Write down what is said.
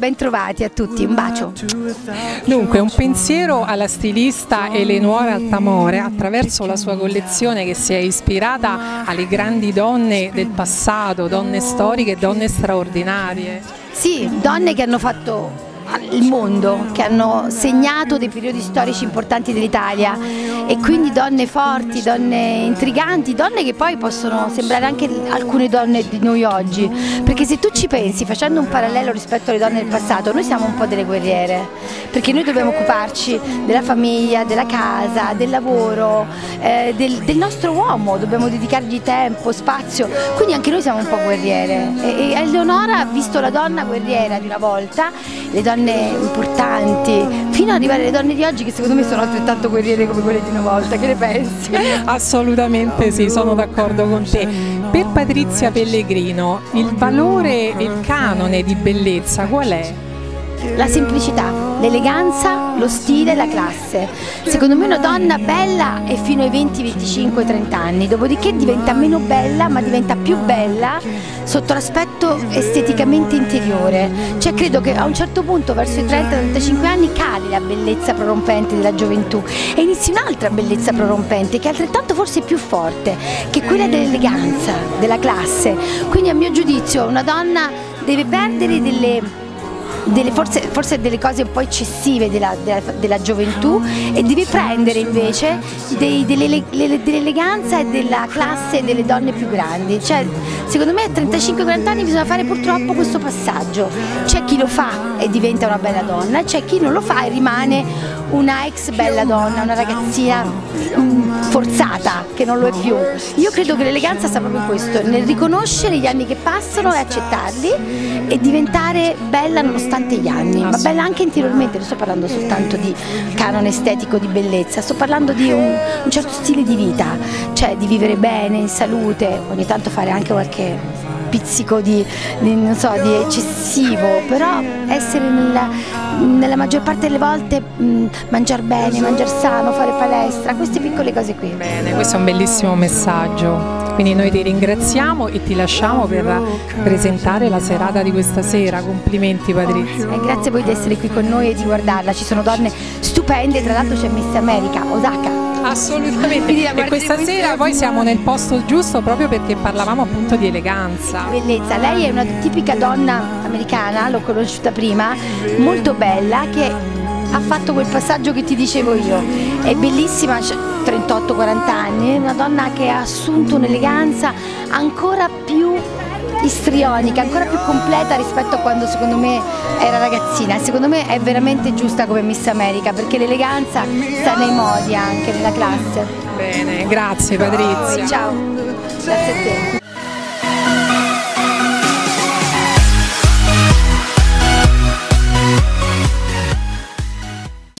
ben trovati a tutti, un bacio. Dunque, un pensiero alla stilista Eleonora Altamore attraverso la sua collezione che si è ispirata alle grandi donne del passato, donne storiche, donne straordinarie. Sì, donne che hanno fatto il mondo, che hanno segnato dei periodi storici importanti dell'Italia, e quindi donne forti, donne intriganti, donne che poi possono sembrare anche alcune donne di noi oggi, perché se tu ci pensi, facendo un parallelo rispetto alle donne del passato, noi siamo un po' delle guerriere, perché noi dobbiamo occuparci della famiglia, della casa, del lavoro, del nostro uomo, dobbiamo dedicargli tempo, spazio, quindi anche noi siamo un po' guerriere, e Eleonora ha visto la donna guerriera di una volta, le donne importanti, fino ad arrivare alle donne di oggi che secondo me sono altrettanto guerriere come quelle di una volta. Che ne pensi? Assolutamente sì, sono d'accordo con te. Per Patrizia Pellegrino il valore e il canone di bellezza qual è? La semplicità, l'eleganza, lo stile, la classe. Secondo me una donna bella è fino ai 20, 25, 30 anni, dopodiché diventa meno bella, ma diventa più bella sotto l'aspetto esteticamente interiore. Cioè credo che a un certo punto, verso i 30-35 anni, cali la bellezza prorompente della gioventù e inizi un'altra bellezza prorompente che è altrettanto forse più forte, che è quella dell'eleganza, della classe. Quindi a mio giudizio una donna deve perdere forse delle cose un po' eccessive della gioventù e deve prendere invece dell'eleganza e della classe delle donne più grandi. Cioè, secondo me a 35-40 anni bisogna fare purtroppo questo passaggio. C'è chi lo fa e diventa una bella donna, c'è chi non lo fa e rimane una ex bella donna, una ragazzina forzata che non lo è più. Io credo che l'eleganza sta proprio in questo, nel riconoscere gli anni che passano e accettarli e diventare bella nonostante gli anni, ma bella anche interiormente. Non sto parlando soltanto di canone estetico di bellezza, sto parlando di un certo stile di vita, cioè di vivere bene, in salute, ogni tanto fare anche qualche pizzico di eccessivo, però essere nella maggior parte delle volte mangiare bene, mangiare sano, fare palestra, queste piccole cose qui. Bene, questo è un bellissimo messaggio. Quindi noi ti ringraziamo e ti lasciamo per presentare la serata di questa sera. Complimenti Patrizia. Grazie a voi di essere qui con noi e di guardarla, ci sono donne stupende, tra l'altro c'è Miss America, Osaka. Assolutamente, e questa sera poi siamo nel posto giusto proprio perché parlavamo appunto di eleganza. Bellezza, lei è una tipica donna americana, l'ho conosciuta prima, molto bella, che ha fatto quel passaggio che ti dicevo io, è bellissima, 38-40 anni, è una donna che ha assunto un'eleganza ancora più istrionica, ancora più completa rispetto a quando secondo me era ragazzina. Secondo me è veramente giusta come Miss America, perché l'eleganza sta nei modi, anche nella classe. Bene, grazie Patrizia. Ciao, grazie a te.